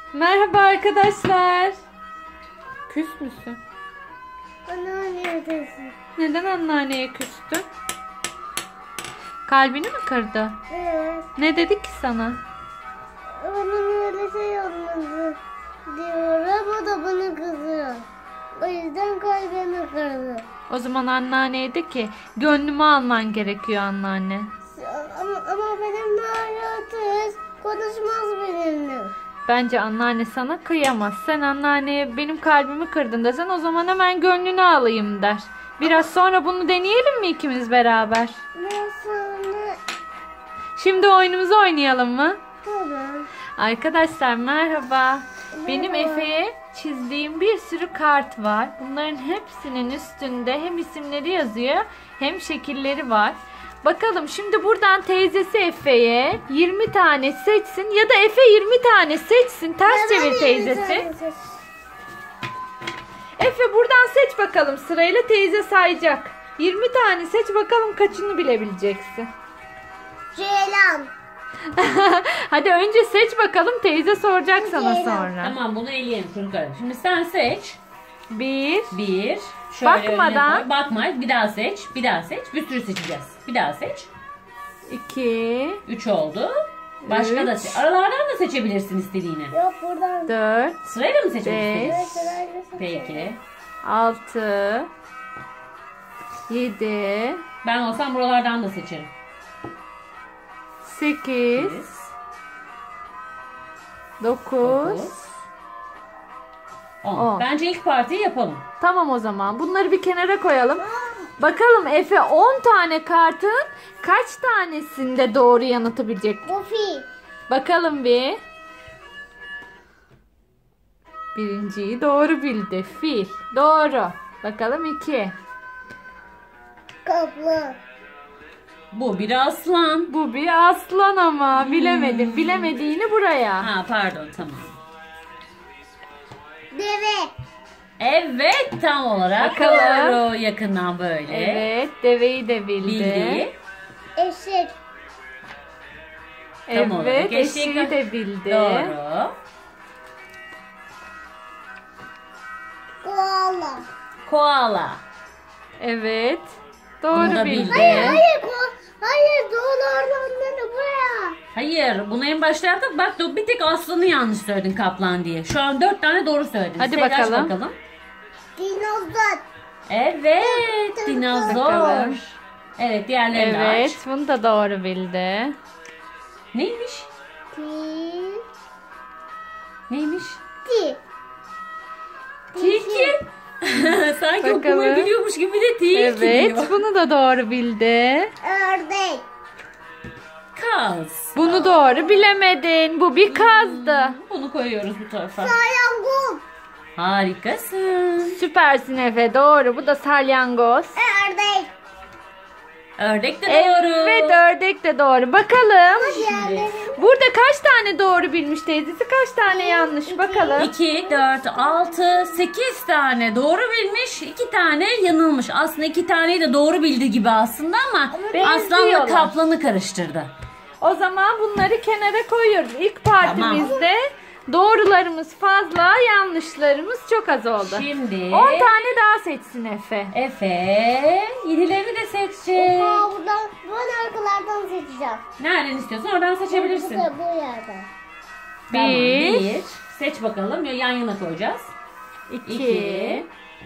Merhaba arkadaşlar. Küs müsün? Anneanne ödesin. Neden anneanneye küstün? Kalbini mi kırdı? Evet. Ne dedi ki sana? Bana öyle şey olmadı diyorum. O da bana kızıyor. O yüzden kalbimi kırdı. O zaman anneanneye de ki gönlümü alman gerekiyor anneanne. Ama benimle ayrıtız. Konuşmaz benimle. Bence anneanne sana kıyamaz. Sen anneanneye benim kalbimi kırdın desen o zaman hemen gönlünü alayım der. Biraz sonra bunu deneyelim mi ikimiz beraber? Biraz sonra... Şimdi oyunumuzu oynayalım mı? Tamam. Arkadaşlar merhaba. Benim Merhaba. Efe'ye çizdiğim bir sürü kart var. Bunların hepsinin üstünde hem isimleri yazıyor hem şekilleri var. Bakalım şimdi buradan teyzesi Efe'ye 20 tane seçsin ya da Efe 20 tane seçsin. Ters çevir teyzesi. Efe buradan seç bakalım, sırayla teyze sayacak. 20 tane seç bakalım kaçını bilebileceksin. Ceylan. Hadi önce seç bakalım, teyze soracak sana sonra. Tamam, bunu eleyelim çocuklar. Şimdi sen seç. 1 Bir. Şöyle Bakmadan. önüne koy. Bakma. Bir daha seç. Bir daha seç. Bir sürü seçeceğiz. Bir daha seç. 2 3 oldu. Başka da seç. Aralardan da seçebilirsin istediğini. Yok buradan. 4 Sırayla mı seçmek Beş. istiyorsun? Sırayla seçelim. Peki. 6 7 Ben olsam buralardan da seçerim. 8 9 9 10. 10. Bence ilk partiyi yapalım. Tamam, o zaman bunları bir kenara koyalım. Bakalım Efe 10 tane kartın kaç tanesinde doğru yanıtı bilecek? Buffy. Bakalım bir. Birinciyi doğru bildi. Fil. Doğru. Bakalım 2. Kaplan. Bu bir aslan. Bu bir aslan ama bilemedim. Bilemediğini buraya. Ha pardon, tamam. Deve. Evet, tam olarak Bakalım. doğru. Yakından böyle. Evet, deveyi de bildi. Bildi. Eşek. Tam olarak Evet, eşeği eşeği de bildi. Doğru. Koala. Koala. Evet. Bunu Doğru da bildi. bildi. Hayır doğrulardan beni buraya. Hayır, bunu en başta yaptık. Bak bir tek aslanı yanlış söyledin kaplan diye. Şu an 4 tane doğru söyledin. Hadi Seyraç bakalım. Dinozor. Evet, dinozor. Bakalım. Evet, diğerlerini de Evet, aç. bunu da doğru bildi. Neymiş? Ti. Neymiş? Ti. Tilki. Sanki Bakalım. okumayı biliyormuş gibi de tilki Evet, diyor. bunu da doğru bildi. Ördek. Kaz. Bunu doğru bilemedin. Bu bir kazdı. Bunu koyuyoruz bu tarafa. Salyangoz. Harikasın. Süpersin Efe, doğru. Bu da salyangoz. Ördek. Ördek de doğru. Evet, ördek de doğru. Bakalım. Diğerleri. Burada kaç tane doğru bilmiş teyzesi, kaç tane yanlış? Bakalım. 2, 4, 6, 8 tane doğru bilmiş, 2 tane yanılmış. Aslında 2 taneyi de doğru bildi gibi aslında ama aslanla benziyorlar. kaplanı karıştırdı. O zaman bunları kenara koyuyoruz. İlk partimizde doğrularımız fazla, yanlışlarımız çok az oldu. Şimdi 10 tane daha seçsin Efe. Efe 7'lerini de seçecek. Aa, bu arkalardan seçeceğim. Nereden istiyorsan oradan seçebilirsin. Bu yerden. Tamam, Bir. bir. Seç bakalım. Yan yana koyacağız. 2 2.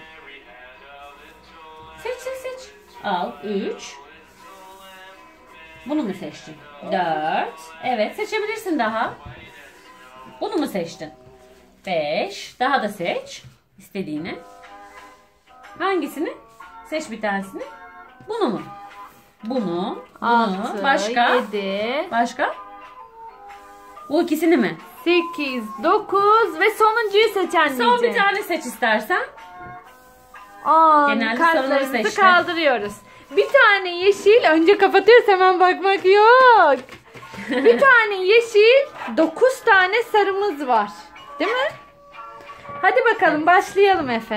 Seç. Al. 3. Bunu mu seçtin? 4. Evet, seçebilirsin daha. Bunu mu seçtin? 5. Daha da seç. İstediğini. Hangisini? Seç bir tanesini. Bunu mu? Bunu. 6 Başka? 7 Başka? Bu ikisini mi? 8 9 ve sonuncuyu seç anneciğim. Son bir tane seç istersen. 10 Genelde sarıları kartlarımızı seçti. kaldırıyoruz. Bir tane yeşil, önce kapatıyoruz, hemen bakmak yok. Bir tane yeşil, 9 tane sarımız var. Değil mi? Hadi bakalım başlayalım Efe.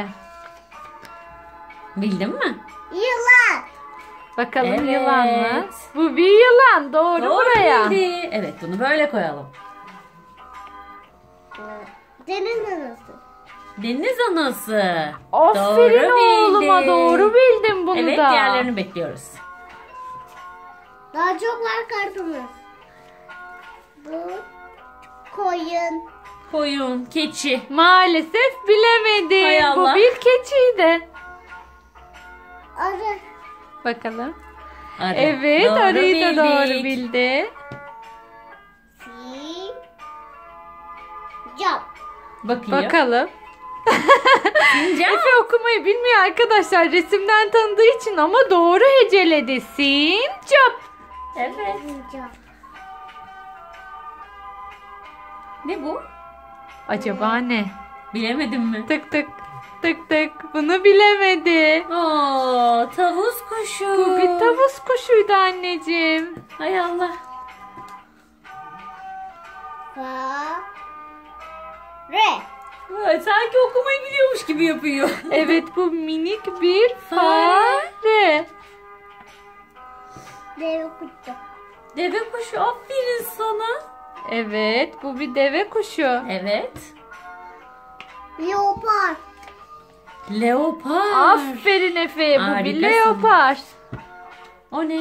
Bildin mi? Yılan. Bakalım Evet. yılan mı? Bu bir yılan, doğru buraya. bildi. Evet, bunu böyle koyalım. Deniz anası. Deniz anası. Aferin oğluma, bildin. doğru bildin bunu Evet, da. diğerlerini bekliyoruz. Daha çok var kartımız. Bu koyun. Koyun, keçi. Maalesef bilemedin. Hay Allah. Bu bir keçiydi. Arı. Bakalım. Arı. Evet, Doğru arıyı da doğru bildik. bildi. Sincap. Bakıyor. Bakalım. Sincap. Efe okumayı bilmiyor arkadaşlar, resimden tanıdığı için, ama doğru heceledi. Sincap. Evet. Sincap. Ne bu? Acaba ne? Bilemedim mi? Tık tık tık tık. Bunu bilemedi. Oo, tavus kuşu. Bu bir tavus kuşuydu anneciğim. Hay Allah. Re. Vay, sanki okumayı biliyormuş gibi yapıyor. Evet, bu minik bir Fare. fare. Deve kuşu. Deve kuşu, aferin sana. Evet, bu bir deve kuşu. Evet. Leopar. Leopar. Aferin Efe, bu bir Harikasın. leopar. O ne?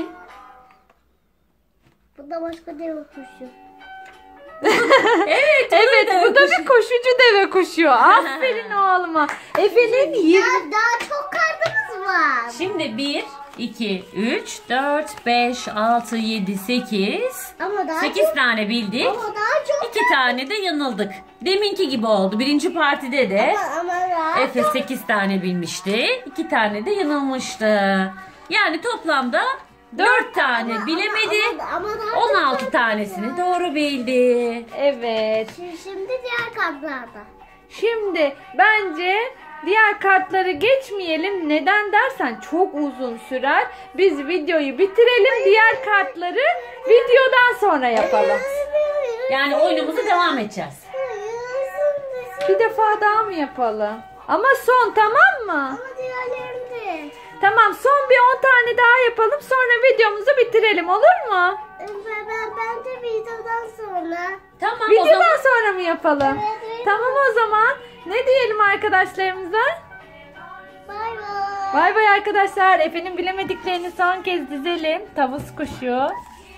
Bu da başka deve kuşu. Evet, Evet, deve bu da kuşu. bir koşucu deve kuşu. Aferin oğluma. Efe'nin 20... Daha çok kartımız var. Şimdi 1, 2, 3, 4, 5, 6, 7, 8. Ama daha 8 çok. tane bildik. Ama daha çok. 2 tane de yanıldık. Deminki gibi oldu. Birinci partide de Ama daha Efe çok. 8 tane bilmişti. 2 tane de yanılmıştı. Yani toplamda 4 tane bilemedi. Ama daha çok 16 kartımız tanesini var. doğru bildi. Evet. Şimdi diğer kartlarda. Şimdi bence diğer kartları geçmeyelim. Neden dersen çok uzun sürer. Biz videoyu bitirelim. Diğer kartları videodan sonra yapalım. Yani oyunumuza devam edeceğiz. Bir defa daha mı yapalım? Ama son, tamam mı? Ama diğerlerinde. Tamam, son bir 10 tane daha yapalım. Sonra videomuzu bitirelim, olur mu? Ben de videodan sonra. Tamam, o Videodan zaman sonra mı yapalım? Evet. Tamam o zaman. Ne diyelim arkadaşlarımıza? Bay bay. Bay bay arkadaşlar. Efe'nin bilemediklerini son kez dizelim. Tavus kuşu,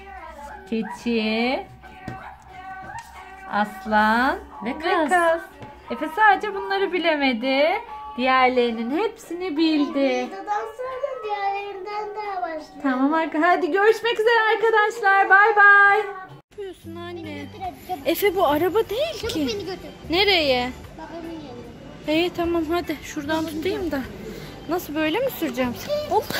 keçi, aslan Ve ve kaz. kaz. Efe sadece bunları bilemedi. Diğerlerinin hepsini bildi. Videodan sonra diğerlerinden daha başlayalım. Tamam arkadaşlar. Hadi görüşmek üzere arkadaşlar. Bay bay. Ne yapıyorsun anne? Efe, bu araba değil Çabuk ki. beni götür. Nereye? Babamın yanına. İyi tamam, hadi şuradan tutayım da. Nasıl, böyle mi süreceğim seni? Hop.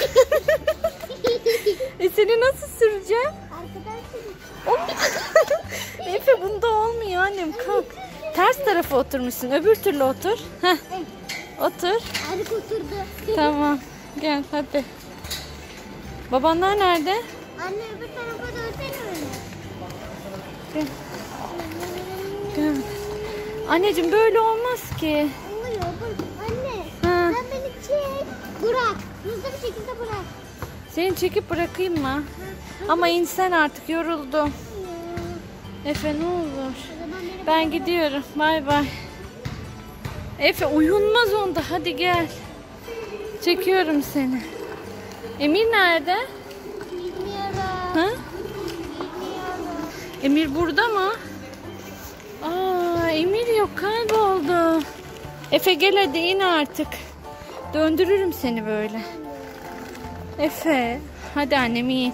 Seni nasıl süreceğim? Arkadaşlar. Efe, bunda olmuyor annem, kalk. Ters tarafa oturmuşsun, öbür türlü otur. Heh. Otur. Hadi oturdu. Tamam, gel hadi. Babanlar nerede? Anne öbür tarafa dönsene öyle. Gel. Gel. Anneciğim, böyle olmaz ki. Oluyor. Anne. Ha. Sen beni çek. Bırak. Hızlı bir şekilde bırak. Seni çekip bırakayım mı? Ama insen artık, yoruldum. Efe, ne olur. Ben gidiyorum. Bay bay. Efe, uyunmaz onda. Hadi gel. Çekiyorum seni. Emir nerede? Bilmiyorum. Ha? Bilmiyorum. Emir burada mı? Aa, Emir yok, kayboldu. Efe, gel hadi, in artık. Döndürürüm seni böyle. Efe, hadi annem, in.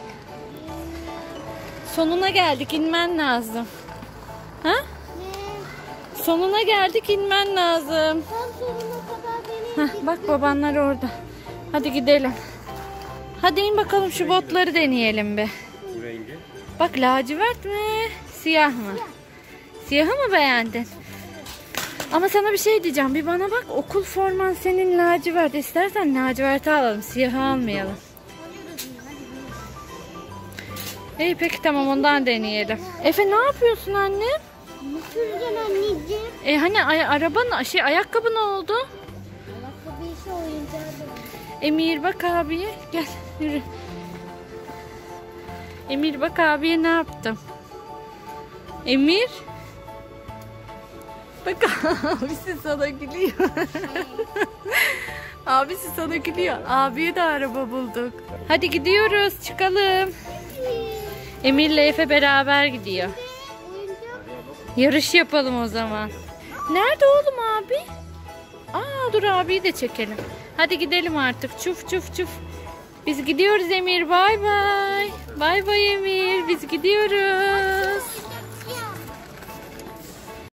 Sonuna geldik, inmen lazım. Ha? Ne? Sonuna geldik, inmen lazım. Tam sonuna kadar beni Heh, bak babanlar orada. Hadi gidelim. Hadi in bakalım, şu botları deneyelim bir. Bak, lacivert mi? Siyah mı? Siyahı mı beğendin? Ama sana bir şey diyeceğim. Bir bana bak, okul forman senin lacivert. İstersen laciverti alalım, siyahı almayalım. İyi peki, tamam, ondan deneyelim. Efe, ne yapıyorsun anne? Ne süreceksin anneciğim? Hani arabanın ayakkabı ne oldu? Ayakkabı işi oyuncağı da. Emir, bak abiye, gel yürü. Emir, bak abiye ne yaptım. Emir. Bak abisi sana gülüyor. Abisi sana gülüyor. Abiye de araba bulduk. Hadi gidiyoruz, çıkalım. Emir'le Efe beraber gidiyor. Yarış yapalım o zaman. Nerede oğlum abi? Aa, dur abiyi de çekelim. Hadi gidelim artık. Çuf çuf çuf. Biz gidiyoruz Emir. Bay bay. Bay bay Emir. Biz gidiyoruz.